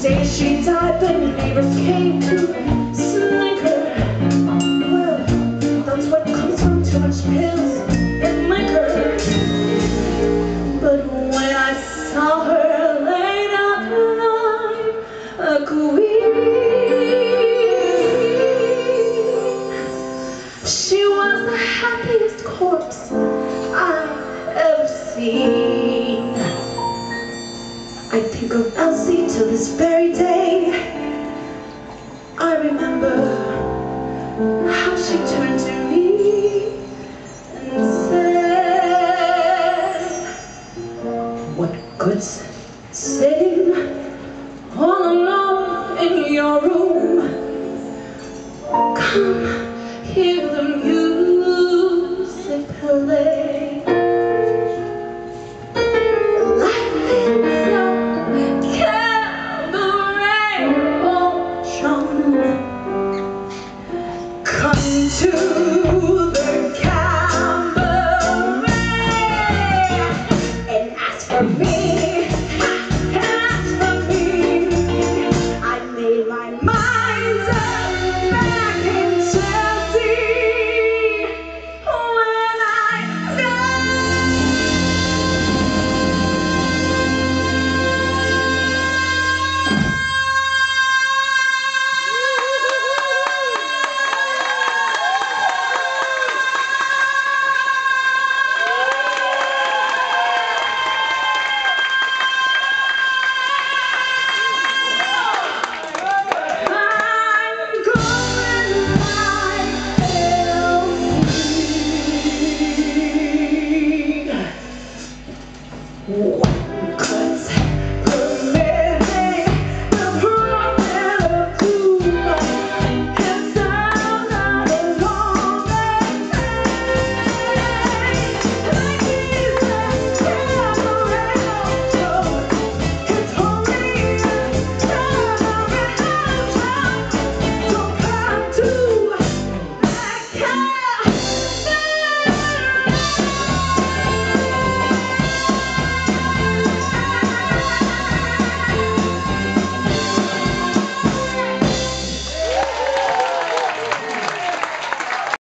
day she died, the neighbors came to snag her. Well, that's what comes from too much pills and liquor. But when I saw her laid out alive, a queen, she was the happiest corpse I've ever seen. I think of Elsie till this very day. I remember how she turned to me and said, "What good's sitting all alone in your room? Come hear the music play." Come to